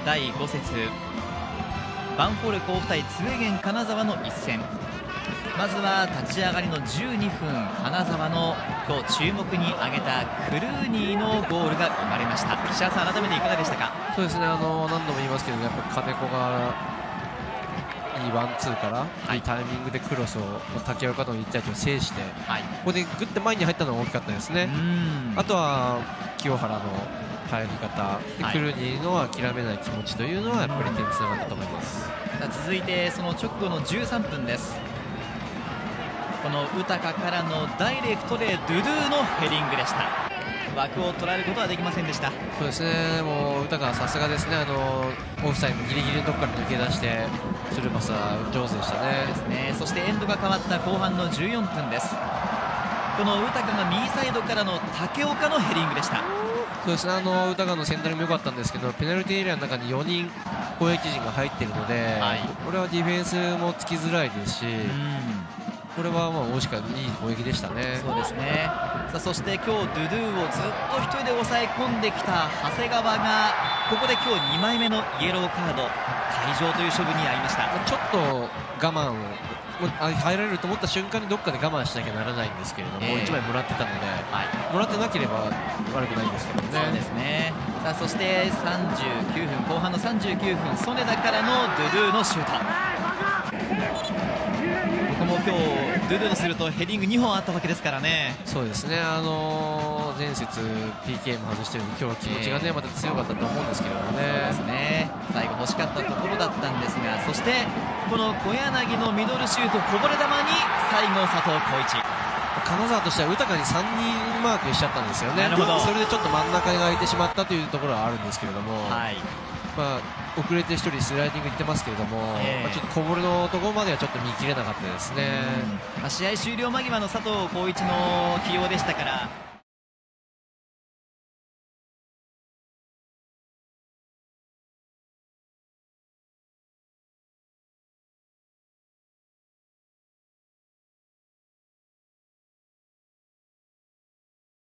第5節ヴァンフォーレ甲府対ツウェゲン金沢の一戦。まずは立ち上がりの12分、金沢の今日注目に挙げたクルーニーのゴールが生まれました。石原さん、改めていかがでしたか？ そうですね、何度も言いますけど、やっぱ金子がいいワンツーから、いいタイミングでクロスを竹岡との1対1を制して、ここでグッて前に入ったのが大きかったですね。あとは清原の入り方、クルーニーの諦めない気持ちというのはやっぱり点につながったと思います。 続いてその直後の13分です。このウタカからのダイレクトでドゥドゥのヘディングでした。枠を捉えることはできませんでした。 そうですね、もうウタカはさすがですね。オフサイドギリギリのところから抜け出してスルーパスは上手でしたね。 そしてエンドが変わった後半の14分です。このウタカが右サイドからの竹岡のヘディングでした。 そうですね、ウタカのセンタリングも良かったんですけど、ペナルティーエリアの中に4人攻撃陣が入っているので、これはディフェンスもつきづらいですし、これは大しかいい攻撃でしたね。 そうですね。そして今日ドゥドゥをずっと一人で抑え込んできた長谷川がここで今日2枚目のイエローカード、退場という処分に遭いました。 ちょっと我慢を入られると思った瞬間にどっかで我慢しなきゃならないんですけれども、1枚もらってたので、もらってなければ悪くないんですけどね。 そうですね。そして39分、後半の39分、ソネダからのドゥドゥのシュート。ここも今日ドゥドゥとするとヘディング2本あったわけですからね。 そうですね、前節 PK も外してるので、今日は気持ちがね、また強かったと思うんですけどもね。 そうですね、最後欲しかったところだったんですが、そしてこの小柳のミドルシュート、こぼれ球に最後佐藤浩市。 金沢としてはウタカに3人マークしちゃったんですよね。それでちょっと真ん中が空いてしまったというところはあるんですけれども、遅れて1人スライディングいってますけれども、ちょっと小ボールのところまではちょっと見切れなかったですね。 試合終了間際の佐藤浩市の起用でしたから、